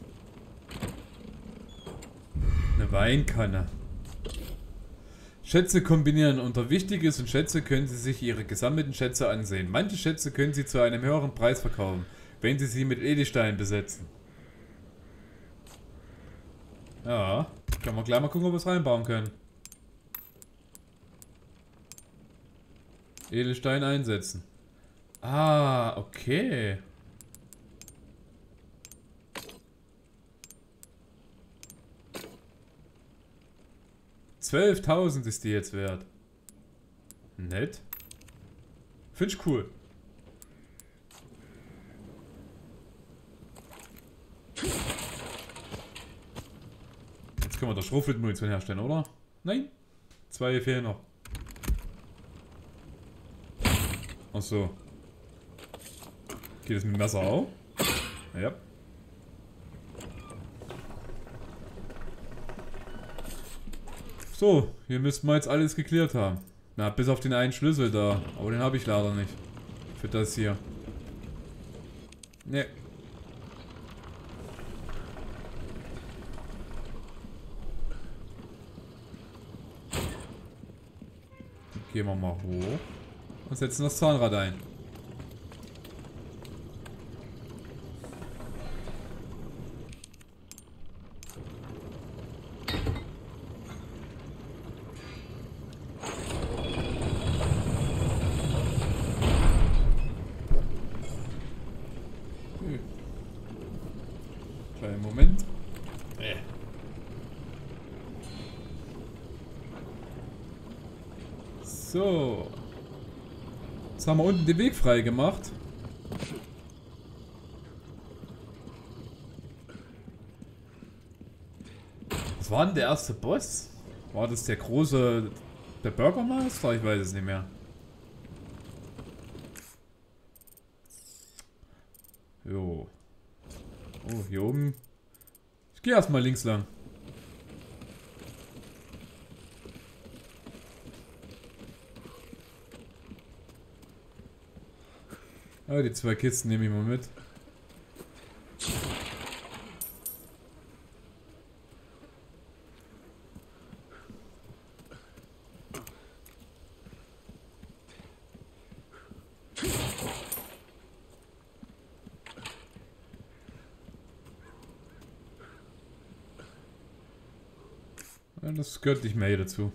Eine Weinkanne. Schätze kombinieren. Unter Wichtiges und Schätze können Sie sich Ihre gesammelten Schätze ansehen. Manche Schätze können Sie zu einem höheren Preis verkaufen, wenn Sie sie mit Edelsteinen besetzen. Ja, können wir gleich mal gucken, ob wir es reinbauen können. Edelstein einsetzen. Ah, okay. 12.000 ist die jetzt wert. Nett. Finde ich cool. Jetzt können wir doch Schrotflintenmunition herstellen, oder? Nein? 2 fehlen noch. Ach so. Geht es mit dem Messer auch? Ja. So, hier müssten wir jetzt alles geklärt haben. Na, bis auf den einen Schlüssel da. Aber den habe ich leider nicht. Für das hier. Ne. Gehen wir mal hoch. Und setzen das Zahnrad ein. Kleinen Moment. So. Jetzt haben wir unten den Weg frei gemacht. Was war denn der erste Boss? War das der große... der Bürgermeister? Ich weiß es nicht mehr. Jo. Oh, hier oben. Ich gehe erstmal links lang. Ah, die 2 Kisten nehme ich mal mit. Ja, das gehört nicht mehr hier dazu.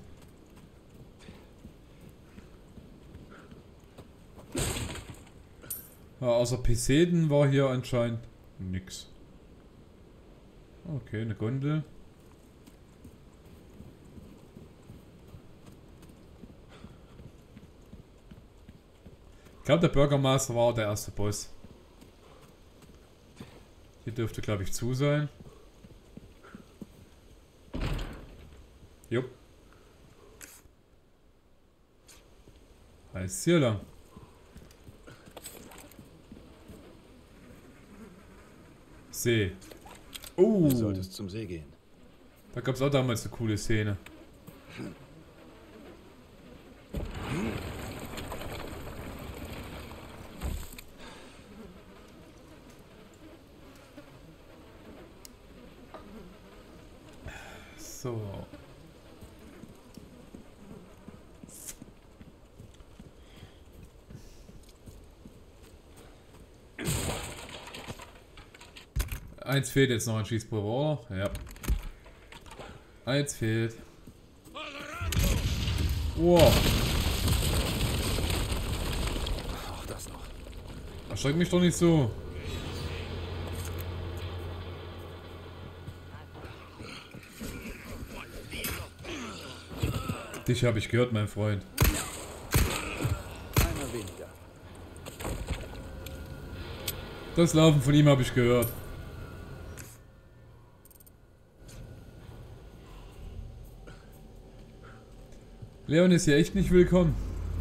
Ja, außer PC war hier anscheinend nix. Okay, eine Gondel. Ich glaube, der Bürgermeister war der erste Boss. Hier dürfte, glaube ich, zu sein. Jupp. Heißt hier lang. See. Oh. Du solltest zum See gehen. Da gab es auch damals eine coole Szene. So. Eins fehlt jetzt noch ein Schießpulver, oder? Ja. Eins fehlt. Wow. Auch das noch. Erschreck mich doch nicht so. Dich habe ich gehört, mein Freund. Einer weniger. Das Laufen von ihm habe ich gehört. Leon ist hier echt nicht willkommen.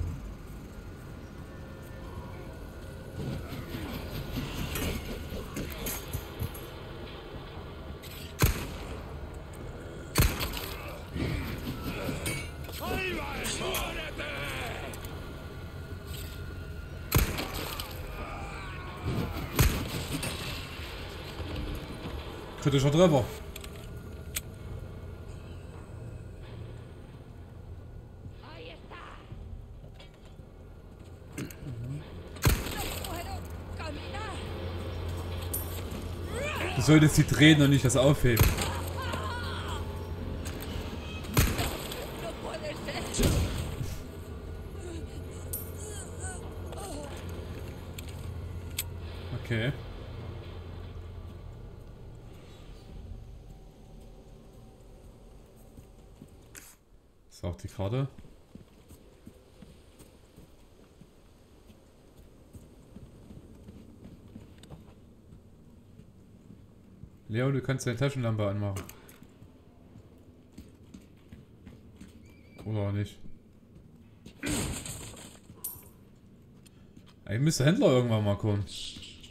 Kritischer Treffer. Du solltest sie drehen und nicht das aufheben. Okay. Das ist auch die Karte. Leo, du kannst deine Taschenlampe anmachen. Oder auch nicht. Eigentlich müsste der Händler irgendwann mal kommen.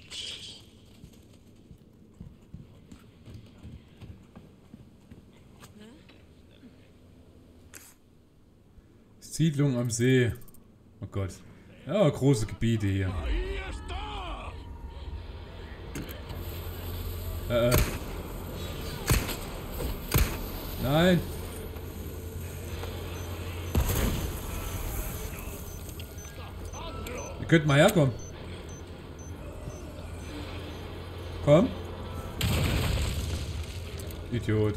Siedlung am See. Oh Gott. Ja, große Gebiete hier. Nein. Ihr könnt mal herkommen. Komm. Idiot.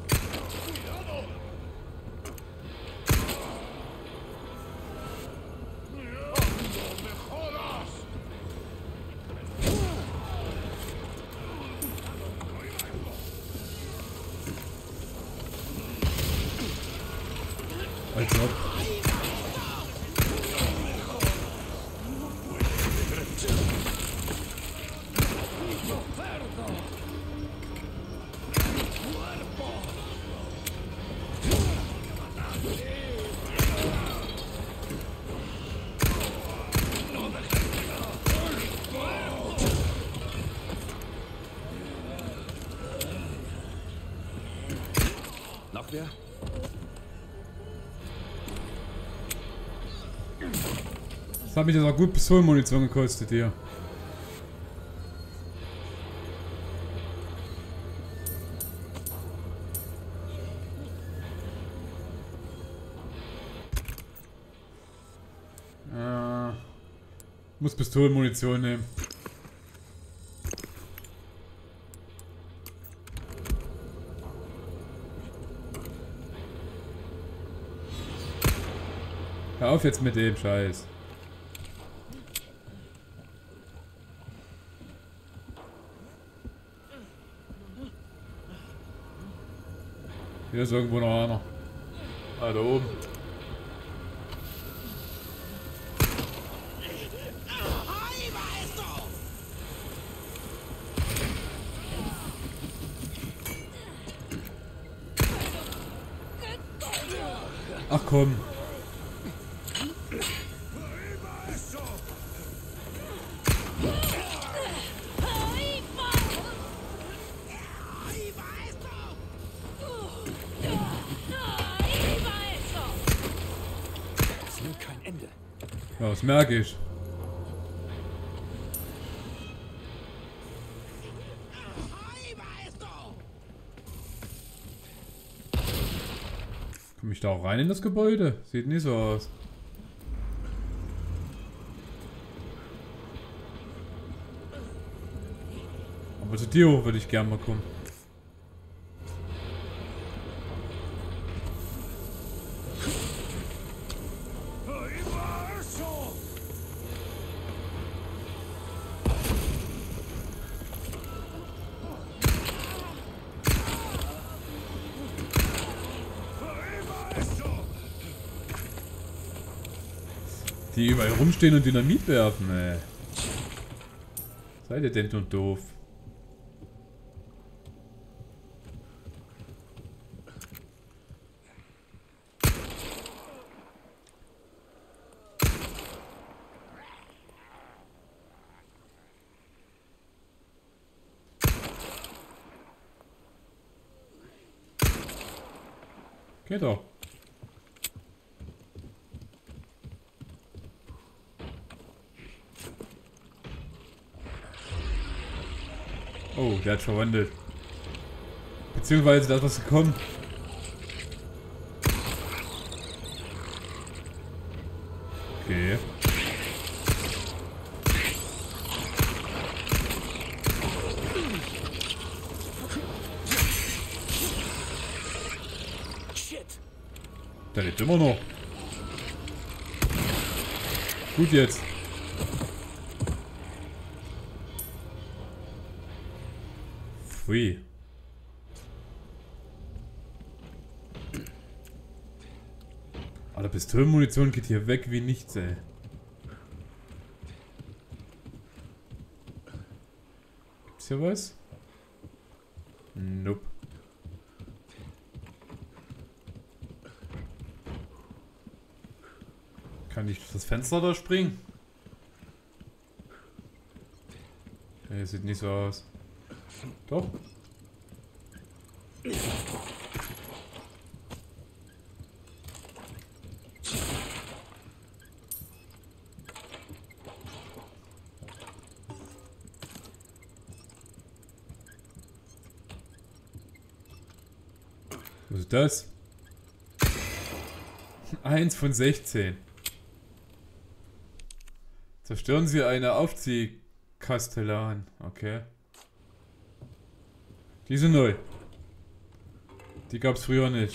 Als ob. Noch wer? Das hat mich jetzt auch gut Pistolenmunition gekostet hier. Muss Pistolenmunition nehmen. Hör auf jetzt mit dem Scheiß. Hier ist irgendwo noch einer. Ah, da oben. Ach komm. Ja, das merke ich. Komme ich da auch rein in das Gebäude? Sieht nicht so aus. Aber zu dir hoch würde ich gerne mal kommen. Die überall rumstehen und Dynamit werfen, ey. Seid ihr denn nun doof? Geht doch. Oh, der hat verwandelt. Beziehungsweise da ist was gekommen. Okay. Der lebt immer noch. Gut jetzt. Pfui. Aber Pistolenmunition geht hier weg wie nichts, ey. Gibt's hier was? Nope. Kann ich durch das Fenster da springen? Okay, sieht nicht so aus. Doch. Was ist das? 1 von 16. Zerstören Sie eine Aufziehkastellan. Okay. Die sind neu. Die gab es früher nicht.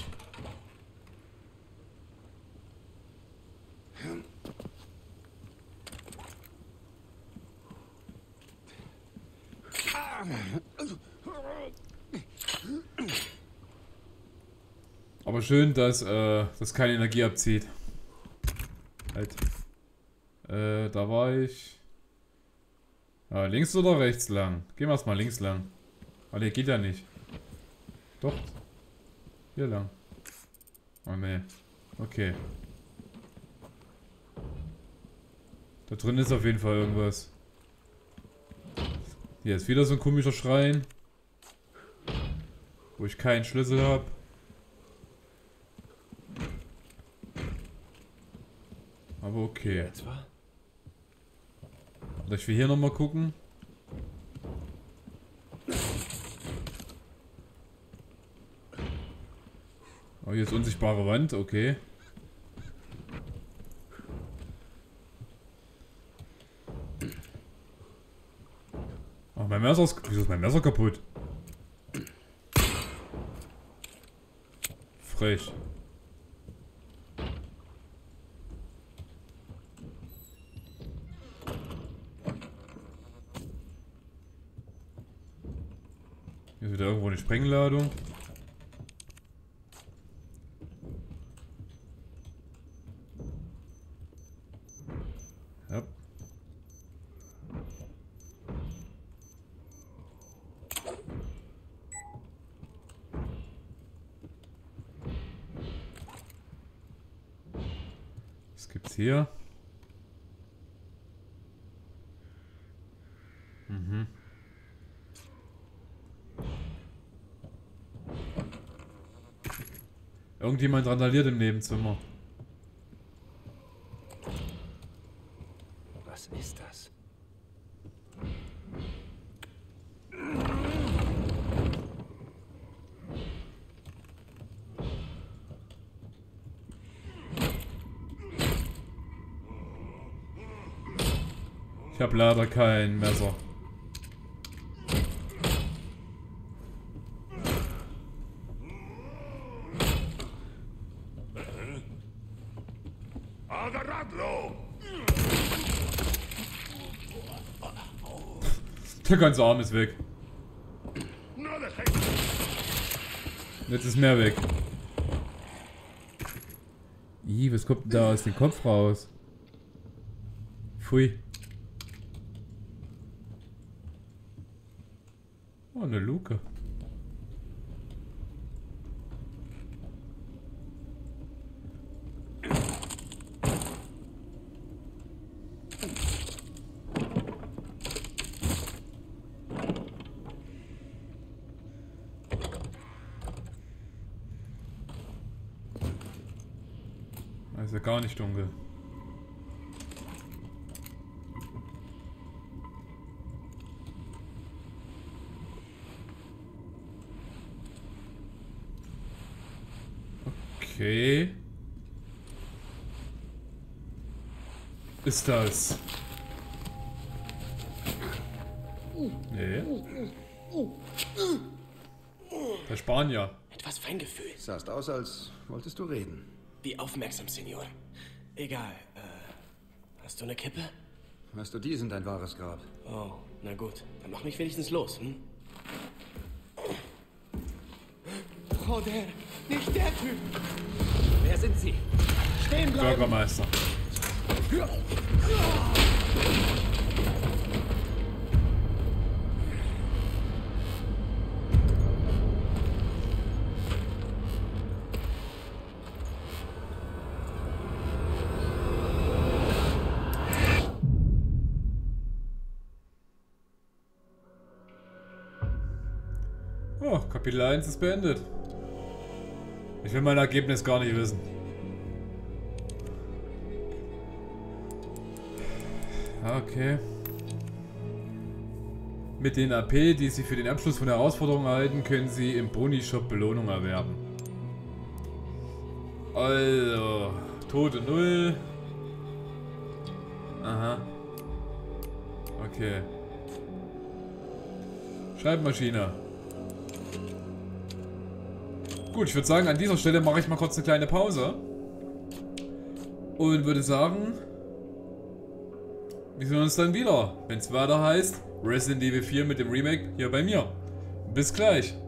Aber schön, dass das keine Energie abzieht. Halt. Da war ich. Links oder rechts lang? Gehen wir erstmal links lang. Aber der geht ja nicht. Doch. Hier lang. Oh ne. Okay. Da drin ist auf jeden Fall irgendwas. Hier ist wieder so ein komischer Schrein. Wo ich keinen Schlüssel habe. Aber okay. Und ich will hier nochmal gucken. Oh, hier ist unsichtbare Wand, okay. Oh, mein Messer ist... Wieso ist mein Messer kaputt? Frech. Hier ist wieder irgendwo eine Sprengladung. Ja. Was gibt's hier? Mhm. Irgendjemand randaliert im Nebenzimmer. Was ist das? Ich habe leider kein Messer. Der ganze Arm ist weg. Jetzt ist mehr weg. Ih, was kommt denn da aus dem Kopf raus? Pfui. Oh, eine Luke. Ist ja gar nicht dunkel. Okay. Ist das? Nee. Der Spanier. Etwas Feingefühl. Sahst aus, als wolltest du reden. Wie aufmerksam, Senor. Egal, hast du eine Kippe? Weißt du, die sind dein wahres Grab. Oh, na gut. Dann mach mich wenigstens los, hm? Joder, nicht der Typ! Wer sind Sie? Stehen bleiben! Bürgermeister. Oh, Kapitel 1 ist beendet. Ich will mein Ergebnis gar nicht wissen. Okay. Mit den AP, die Sie für den Abschluss von Herausforderungen erhalten, können Sie im Bruni-Shop Belohnung erwerben. Also, Tote 0. Aha. Okay. Schreibmaschine. Gut, ich würde sagen, an dieser Stelle mache ich mal kurz eine kleine Pause. Und würde sagen, wir sehen uns dann wieder, wenn es weiter heißt Resident Evil 4 mit dem Remake hier bei mir. Bis gleich.